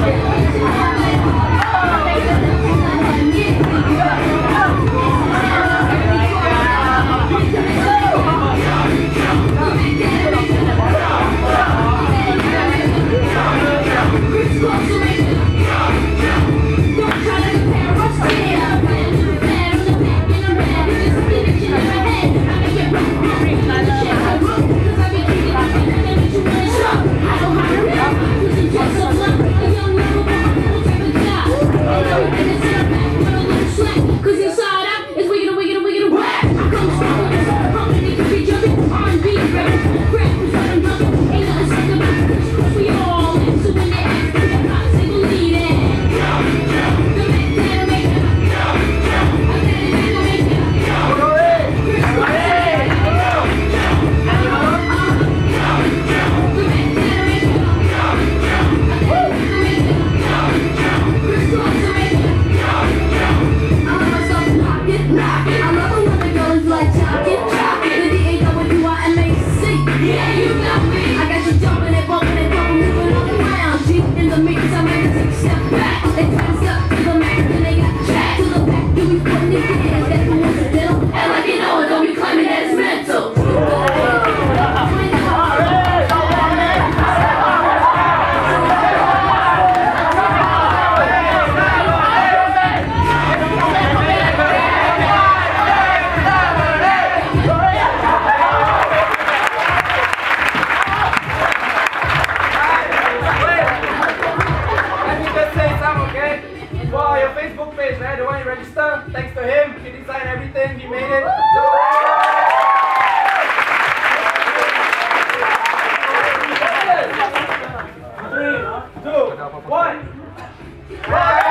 Well, your Facebook page, right? The one you register, thanks to him, he designed everything, he made it. So, 3, 2, 1.